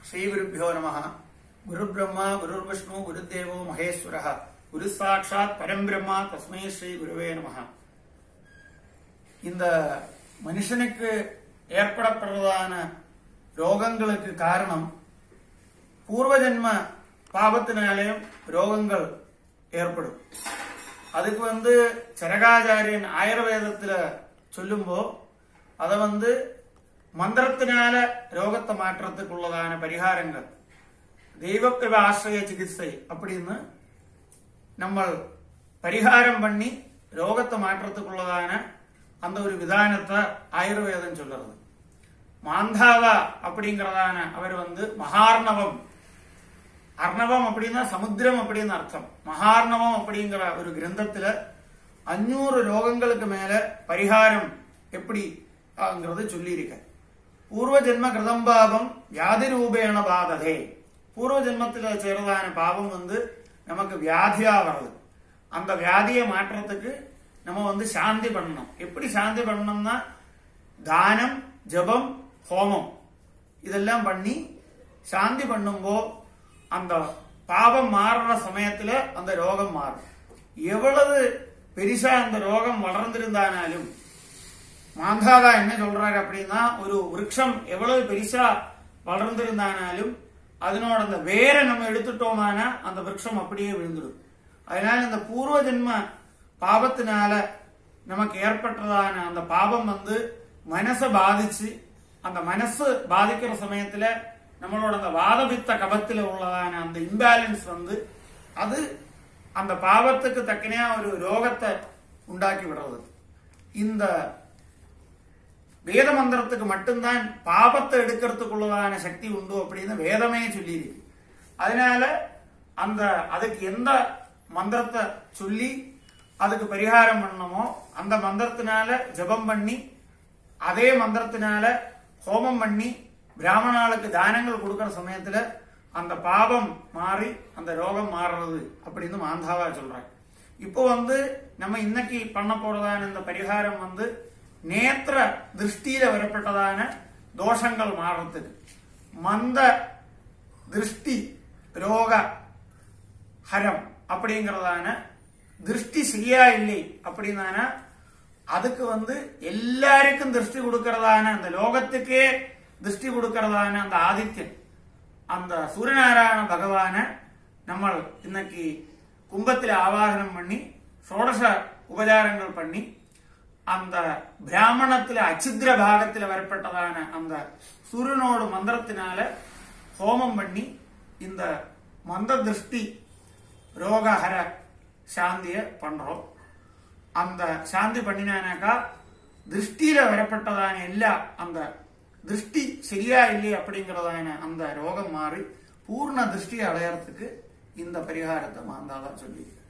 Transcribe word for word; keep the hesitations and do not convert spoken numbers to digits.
श्रीगुरुभ्यो नमः। गुरुब्रह्मा गुरुर्विष्णु गुरुदेवो महेश्वरः गुरु साक्षात् परம்பிரம்மா तस्मै श्री गुरुवे नमः। இந்த மனுஷனுக்கு ஏற்படப்படுவதான ரோகங்களுக்கு காரணம் பூர்வ ஜென்ம பாவத்தினாலேயும் ரோகங்கள் ஏற்படும். அதுக்கு வந்து சரகாச்சாரியன் ஆயுர்வேதத்துல சொல்லும்போ அத வந்து மந்திரத்தினால ரோகத்தை மாற்றத்துக்குள்ளதான பரிகாரங்கள் தெய்வக்கிருப ஆசிரிய சிகிச்சை அப்படின்னு நம்ம பரிகாரம் பண்ணி ரோகத்தை மாற்றத்துக்குள்ளதான அந்த ஒரு விதானத்தை ஆயுர்வேதம் சொல்றது. மாந்தாவா அப்படிங்கறதான அவர் வந்து மகார்ணவம், அர்ணவம் அப்படின்னா சமுத்திரம் அப்படின்னு அர்த்தம். மகார்ணவம் அப்படிங்கிற ஒரு கிரந்தத்துல அஞ்சூறு ரோகங்களுக்கு மேல பரிகாரம் எப்படி சொல்லி இருக்க. பூர்வ ஜென்ம கிருதம் பாவம் வியாதி ரூபேண பாததே. பூர்வ ஜென்மத்துல சேரதான பாவம் வந்து நமக்கு வியாதியா வருது. அந்த வியாதியை மாற்றத்துக்கு நம்ம வந்து சாந்தி பண்ணணும். எப்படி சாந்தி பண்ணணும்னா தானம், ஜபம், ஹோமம் இதெல்லாம் பண்ணி சாந்தி பண்ணும்போ அந்த பாவம் மாறுற சமயத்துல அந்த ரோகம் மாறும். எவ்வளவு பெருசா அந்த ரோகம் வளர்ந்திருந்தானாலும் மாந்தாதா என்ன சொல்றாரு அப்படின்னா, ஒரு விருட்சம் எவ்வளவு பெருசா வளர்ந்திருந்தானாலும் அதனோட அந்த வேரை நம்ம எடுத்துட்டோமான அந்த விருட்சம் அப்படியே விழுந்துடும். அதனால இந்த பூர்வ ஜென்ம பாவத்தினால நமக்கு ஏற்பட்டதான அந்த பாவம் வந்து மனசை பாதிச்சு, அந்த மனசு பாதிக்கிற சமயத்துல நம்மளோட அந்த வாதபித்த கபத்துல உள்ளதான அந்த இம்பேலன்ஸ் வந்து அது அந்த பாவத்துக்கு தக்கனையா ஒரு ரோகத்தை உண்டாக்கி விடுறது. இந்த வேத மந்திரத்துக்கு மட்டும்தான் பாபத்தை எடுக்கிறதுக்குள்ளதான சக்தி உண்டு அப்படின்னு வேதமே சொல்லி இருக்கு. அதனால அந்த அதுக்கு எந்த மந்திரத்தை சொல்லி அதுக்கு பரிகாரம் பண்ணணுமோ அந்த மந்திரத்தினால ஜபம் பண்ணி அதே மந்திரத்தினால ஹோமம் பண்ணி பிராமணாளுக்கு தானங்கள் கொடுக்கிற சமயத்துல அந்த பாவம் மாறி அந்த ரோகம் மாறுறது அப்படின்னு மாந்தாவா சொல்றாங்க. இப்போ வந்து நம்ம இன்னைக்கு பண்ண போறதான இந்த பரிகாரம் வந்து நேத்திர திருஷ்டியில வரப்பட்டதான தோஷங்கள் மாறத்துக்கு, மந்த திருஷ்டி ரோக ஹரம் அப்படிங்கறதான திருஷ்டி சரியா இல்லை அப்படின்னா அதுக்கு வந்து எல்லாருக்கும் திருஷ்டி கொடுக்கறதான அந்த லோகத்துக்கே திருஷ்டி கொடுக்கறதான அந்த ஆதித்யன் அந்த சூரியநாராயண பகவான நம்ம இன்னைக்கு கும்பத்தில் ஆவாகனம் பண்ணி ஷோடச உபச்சாரங்கள் பண்ணி அந்த பிராமணத்துல அச்சித்ர பாகத்துல வரப்பட்டதான அந்த சூரியனோட மந்திரத்தினால ஹோமம் பண்ணி இந்த மந்த திருஷ்டி ரோகஹர சாந்திய பண்றோம். அந்த சாந்தி பண்ணினாக்கா திருஷ்டியில வரப்பட்டதான எல்லா அந்த திருஷ்டி சரியா இல்லை அப்படிங்கறதான அந்த ரோகம் மாறி பூர்ண திருஷ்டி அடையறதுக்கு இந்த பரிகாரத்தை மாந்தாதான் சொல்லி